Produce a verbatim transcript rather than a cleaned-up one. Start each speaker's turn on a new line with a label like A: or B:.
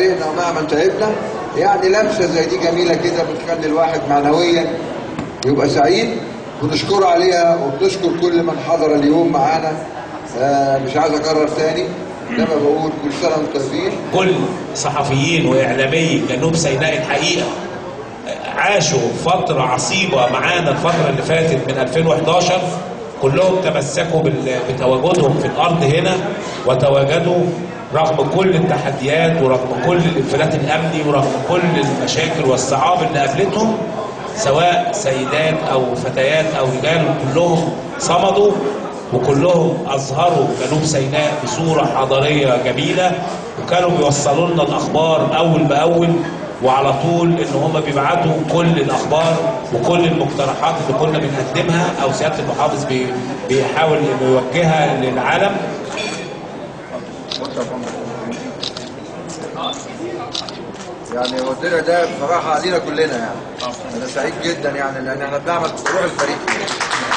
A: فرقنا ومهما تعبنا. يعني لمسه زي دي جميله كده بتخلي الواحد معنويا يبقى سعيد، ونشكره عليها وبنشكر كل من حضر اليوم معانا. آه مش عايز اكرر تاني، لما بقول كل سنه وانتم طيبين.
B: كل صحفيين واعلامي جنوب سيناء الحقيقه عاشوا فتره عصيبه معانا الفتره اللي فاتت من ألفين وحداشر، كلهم تمسكوا بتواجدهم في الارض هنا، وتواجدوا رغم كل التحديات ورغم كل الانفلات الامني ورغم كل المشاكل والصعاب اللي قابلتهم، سواء سيدات او فتيات او رجال، كلهم صمدوا وكلهم اظهروا جنوب سيناء بصوره حضاريه جميله، وكانوا بيوصلوا لنا الاخبار اول باول، وعلى طول ان هم بيبعتوا كل الاخبار وكل المقترحات اللي كنا بنقدمها او سياده المحافظ بي بيحاول انه يوجهها للعالم.
A: يعني هو الدرع ده بصراحه علينا كلنا، يعني انا سعيد جدا يعني لان احنا بنعمل روح الفريق.